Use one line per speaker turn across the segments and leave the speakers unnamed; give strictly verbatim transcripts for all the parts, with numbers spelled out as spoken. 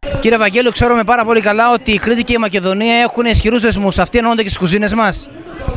Κύριε Βαγγέλου, ξέρουμε πάρα πολύ καλά ότι η Κρήτη και η Μακεδονία έχουν ισχυρούς δεσμούς. Αυτοί ενώνονται και στις κουζίνες μας.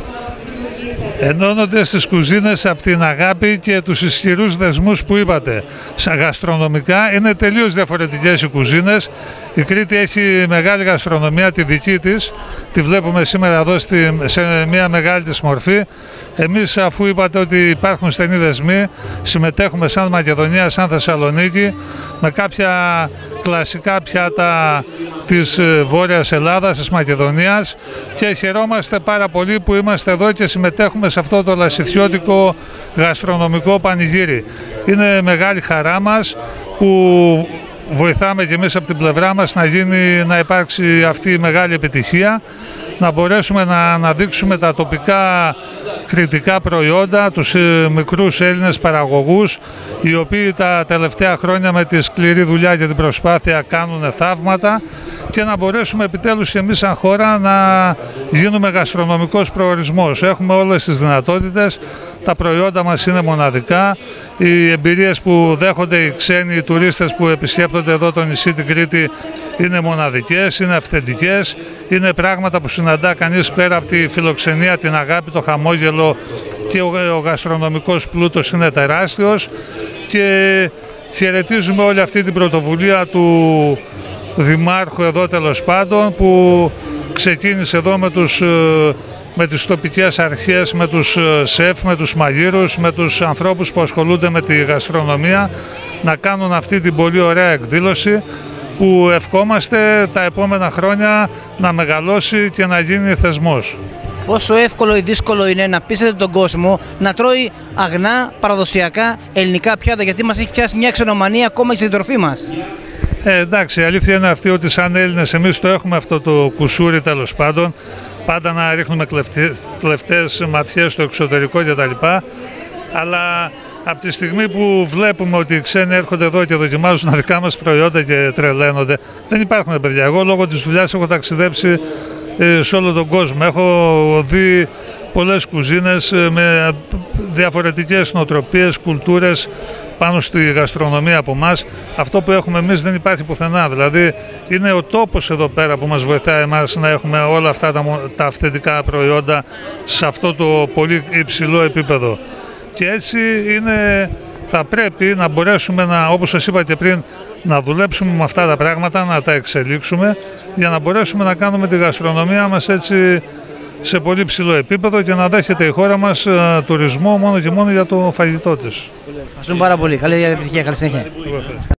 Ενώνονται στις κουζίνες από την αγάπη και τους ισχυρούς δεσμούς που είπατε. Σαν γαστρονομικά είναι τελείως διαφορετικές οι κουζίνες. Η Κρήτη έχει μεγάλη γαστρονομία, τη δική της. Τη βλέπουμε σήμερα εδώ στη, σε μια μεγάλη της μορφή. Εμείς, αφού είπατε ότι υπάρχουν στενοί δεσμοί, συμμετέχουμε σαν Μακεδονία, σαν Θεσσαλονίκη, με κάποια κλασικά πιάτα της Βόρειας Ελλάδας, της Μακεδονίας, και χαιρόμαστε πάρα πολύ που είμαστε εδώ και συμμετέχουμε σε αυτό το λασιθιώτικο γαστρονομικό πανηγύρι. Είναι μεγάλη χαρά μας που βοηθάμε και εμείς από την πλευρά μας να, γίνει, να υπάρξει αυτή η μεγάλη επιτυχία, να μπορέσουμε να αναδείξουμε τα τοπικά κριτικά προϊόντα, τους μικρούς Έλληνες παραγωγούς, οι οποίοι τα τελευταία χρόνια με τη σκληρή δουλειά και την προσπάθεια κάνουν θαύματα, και να μπορέσουμε επιτέλους και εμείς σαν χώρα να γίνουμε γαστρονομικός προορισμός. Έχουμε όλες τις δυνατότητες, τα προϊόντα μας είναι μοναδικά, οι εμπειρίες που δέχονται οι ξένοι οι τουρίστες που επισκέπτονται εδώ το νησί την Κρήτη είναι μοναδικές, είναι αυθεντικές, είναι πράγματα που συναντά κανείς πέρα από τη φιλοξενία, την αγάπη, το χαμόγελο, και ο, ο γαστρονομικός πλούτος είναι τεράστιος, και χαιρετίζουμε όλη αυτή την πρωτοβουλία του Δημάρχου εδώ, τέλος πάντων, που ξεκίνησε εδώ με, τους, με τις τοπικές αρχές, με τους σεφ, με τους μαγείρους, με τους ανθρώπους που ασχολούνται με τη γαστρονομία, να κάνουν αυτή την πολύ ωραία εκδήλωση που ευχόμαστε τα επόμενα χρόνια να μεγαλώσει και να γίνει θεσμός.
Πόσο εύκολο ή δύσκολο είναι να πείσετε τον κόσμο να τρώει αγνά, παραδοσιακά ελληνικά πιάτα, γιατί μας έχει πιάσει μια ξενομανία ακόμα και στην τροφή μας?
Ε, εντάξει, η αλήθεια είναι αυτή ότι σαν Έλληνες εμείς το έχουμε αυτό το κουσούρι, τέλος πάντων, πάντα να ρίχνουμε κλεφτές, κλεφτές ματιές στο εξωτερικό κτλ. Αλλά από τη στιγμή που βλέπουμε ότι οι ξένοι έρχονται εδώ και δοκιμάζουν τα δικά μας προϊόντα και τρελαίνονται, δεν υπάρχουν παιδιά. Εγώ λόγω της δουλειάς έχω ταξιδέψει ε, σε όλο τον κόσμο. Έχω δει πολλές κουζίνες ε, με διαφορετικές νοοτροπίες, κουλτούρες πάνω στη γαστρονομία από εμάς. Αυτό που έχουμε εμείς δεν υπάρχει πουθενά. Δηλαδή είναι ο τόπος εδώ πέρα που μας βοηθάει εμάς να έχουμε όλα αυτά τα, τα αυθεντικά προϊόντα σε αυτό το πολύ υψηλό επίπεδο. Και έτσι είναι, θα πρέπει να μπορέσουμε να, όπως σας είπα και πριν, να δουλέψουμε με αυτά τα πράγματα, να τα εξελίξουμε, για να μπορέσουμε να κάνουμε τη γαστρονομία μας έτσι σε πολύ ψηλό επίπεδο και να δέχεται η χώρα μας uh, τουρισμό μόνο και μόνο για το φαγητό της.
Ευχαριστούμε πάρα πολύ. Καλή επιτυχία, καλή συνέχεια.